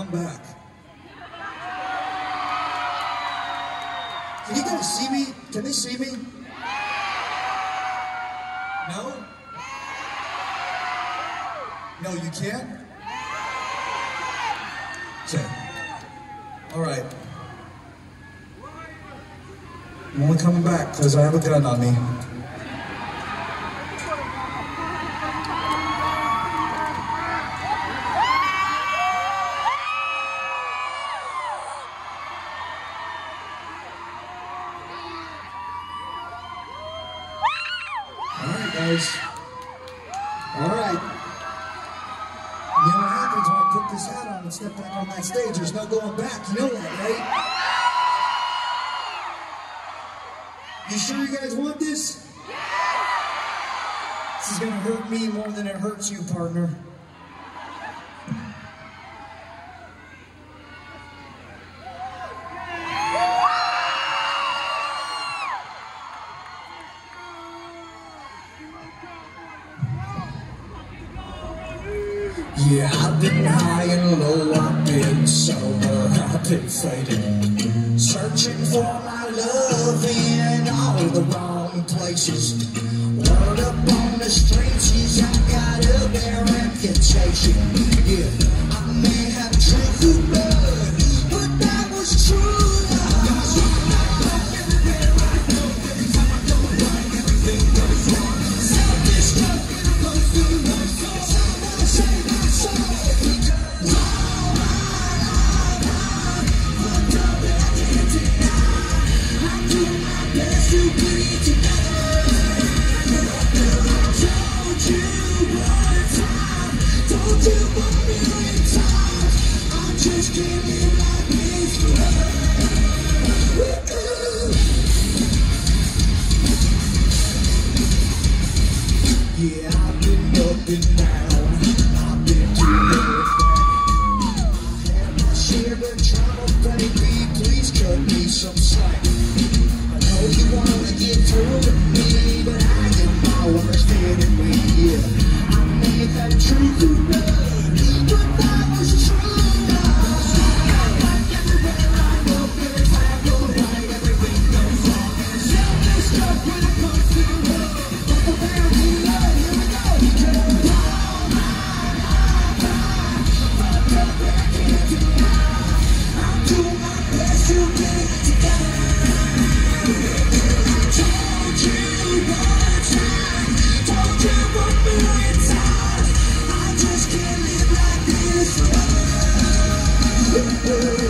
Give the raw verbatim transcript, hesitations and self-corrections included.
come back. Can you guys see me? Can they see me? No? No, you can't? Okay. All right. I'm only coming back because I have a gun on me. Guys. All right. You know what happens when I put this hat on and step back on that stage? There's no going back. You know that, right? You sure you guys want this? This is gonna hurt me more than it hurts you, partner. Yeah, I've been high and low, I've been sober, I've been fading, searching for my love in all the wrong places. Word up on the streets, she's got a bad reputation. Yeah, I may have drank her blood, but that was true. Yeah, I've been up and down, I've been through everything. I had my share of trouble, baby, please cut me some slack. I know you wanna get through with me, but I get my worst enemy. Yeah, I may have true good love, but that was true. I just can't live like this.